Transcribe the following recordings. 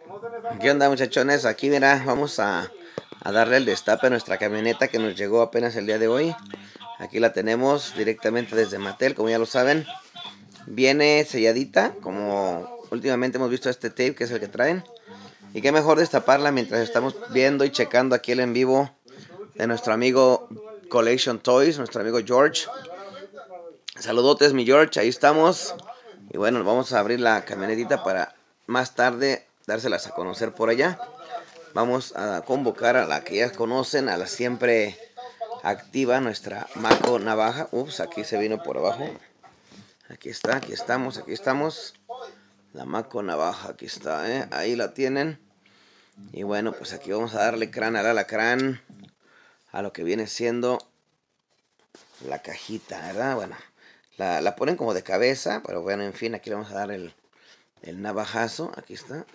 ¿Qué onda, muchachones? Aquí mira, vamos a darle el destape a nuestra camioneta que nos llegó apenas el día de hoy. Aquí la tenemos directamente desde Mattel, como ya lo saben. Viene selladita, como últimamente hemos visto este tape, que es el que traen. Y qué mejor destaparla mientras estamos viendo y checando aquí el en vivo de nuestro amigo Collection Toys, nuestro amigo George. Saludotes, mi George, ahí estamos. Y bueno, vamos a abrir la camionetita para más tarde dárselas a conocer por allá. Vamos a convocar a la que ya conocen, a la siempre activa, nuestra Mako Navaja. Ups, aquí se vino por abajo. Aquí está, aquí estamos, aquí estamos. La Mako Navaja, aquí está, ahí la tienen. Y bueno, pues aquí vamos a darle crán al alacrán a lo que viene siendo la cajita, ¿verdad? Bueno, la ponen como de cabeza, pero bueno, en fin, aquí le vamos a dar el navajazo. Aquí está.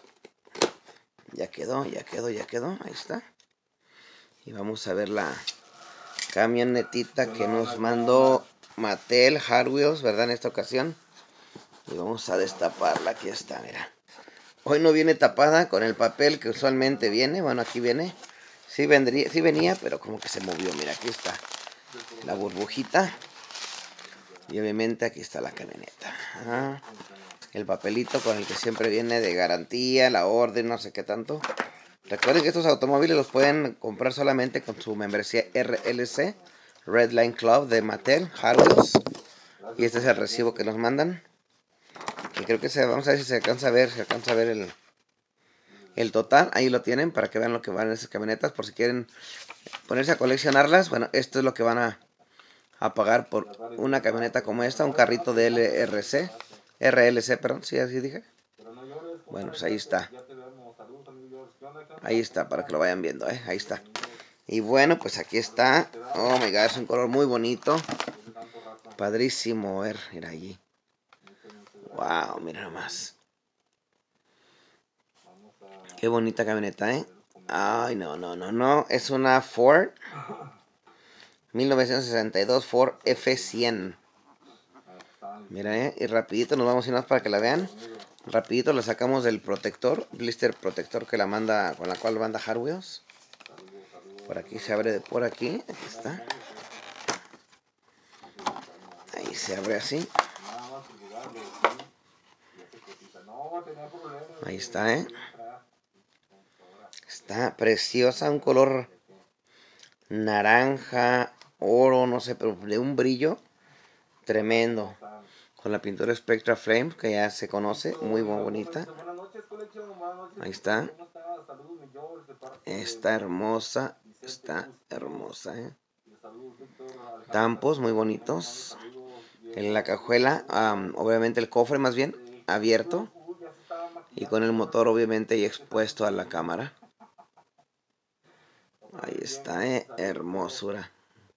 Ya quedó, ya quedó, ya quedó. Ahí está. Y vamos a ver la camionetita que nos mandó Mattel Hot Wheels, ¿verdad? En esta ocasión. Y vamos a destaparla. Aquí está, mira. Hoy no viene tapada con el papel que usualmente viene. Bueno, aquí viene. Sí venía, pero como que se movió. Mira, aquí está la burbujita. Y obviamente aquí está la camioneta. El papelito con el que siempre viene de garantía, la orden, no sé qué tanto. Recuerden que estos automóviles los pueden comprar solamente con su membresía RLC, Red Line Club de Mattel, Hot Wheels. Y este es el recibo que nos mandan. Y creo que vamos a ver si se alcanza a ver, el total. Ahí lo tienen para que vean lo que van en esas camionetas. Por si quieren ponerse a coleccionarlas. Bueno, esto es lo que van a pagar por una camioneta como esta, un carrito de RLC, perdón, sí, así dije. Bueno, pues ahí está. Ahí está, para que lo vayan viendo, ahí está. Y bueno, pues aquí está. Oh my god, es un color muy bonito. Padrísimo, mira allí. Wow, mira nomás. Qué bonita camioneta, Ay, no. Es una Ford 1962 Ford F100. Mira, y rapidito nos vamos a ir más para que la vean. Rapidito la sacamos del protector, blister protector que la manda, con la cual manda Hot Wheels. Por aquí se abre de por aquí. Aquí está. Ahí se abre así. Ahí está, Está preciosa, un color naranja, oro, no sé, pero de un brillo tremendo. Con la pintura Spectra Flame, que ya se conoce, muy bonita. Ahí está. Está hermosa, Tampos muy bonitos. En la cajuela, obviamente el cofre más bien, abierto. Y con el motor obviamente y expuesto a la cámara. Ahí está, hermosura.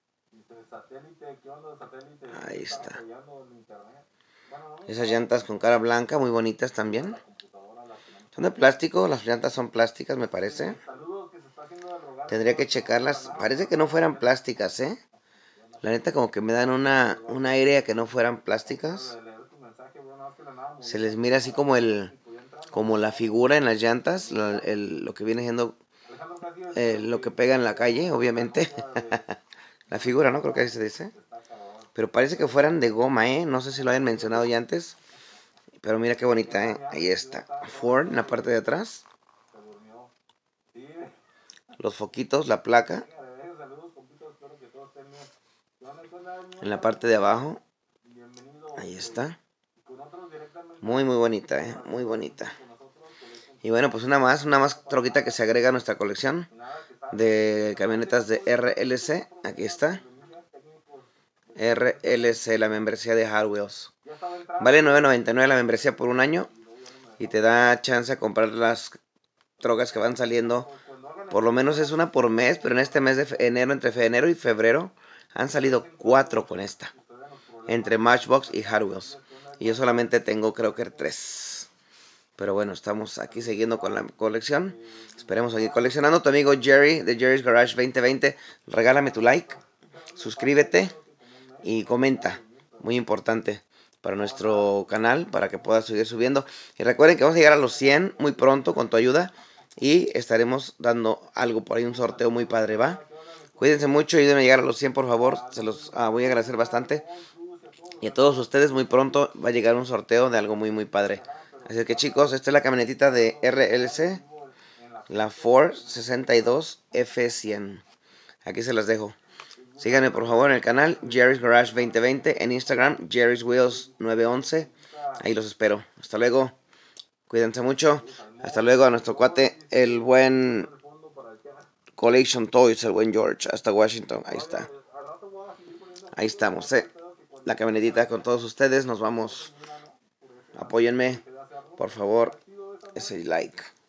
Ahí está. Esas llantas con cara blanca, muy bonitas también. Son de plástico, las llantas son plásticas, me parece. Tendría que checarlas. Parece que no fueran plásticas, La neta como que me dan una aire a que no fueran plásticas. Se les mira así como como la figura en las llantas, lo que viene siendo lo que pega en la calle, obviamente. La figura, ¿no? Creo que así se dice. Pero parece que fueran de goma, No sé si lo hayan mencionado ya antes. Pero mira qué bonita, Ahí está. Ford en la parte de atrás. Los foquitos, la placa. En la parte de abajo. Ahí está. Muy bonita, muy bonita. Y bueno, pues una más troquita que se agrega a nuestra colección de camionetas de RLC. Aquí está. RLC, la membresía de Hot Wheels. Vale $9.99 la membresía por un año. Y te da chance a comprar las trocas que van saliendo. Por lo menos es una por mes, pero en este mes de enero, entre enero y febrero, han salido 4 con esta. Entre Matchbox y Hot Wheels. Y yo solamente tengo creo que 3. Pero bueno, estamos aquí siguiendo con la colección. Esperemos seguir coleccionando. Tu amigo Jerry de Jerry's Garage 2020. Regálame tu like. Suscríbete. Y comenta. Muy importante. para nuestro canal, para que pueda seguir subiendo. Y recuerden que vamos a llegar a los 100 muy pronto con tu ayuda. Y estaremos dando algo por ahí, un sorteo muy padre, ¿va? Cuídense mucho y ayúdenme a llegar a los 100, por favor. Se los voy a agradecer bastante. Y a todos ustedes muy pronto va a llegar un sorteo de algo muy muy padre. Así que chicos, esta es la camionetita de RLC, la Ford 62 F100. Aquí se las dejo. Síganme por favor en el canal Jerry's Garage 2020, en Instagram Jerry's Wheels 911. Ahí los espero. Hasta luego. Cuídense mucho. Hasta luego a nuestro cuate, el buen Collection Toys, el buen George. Hasta Washington. Ahí está. Ahí estamos, la camionetita con todos ustedes. Nos vamos. Apóyenme, por favor. Ese like.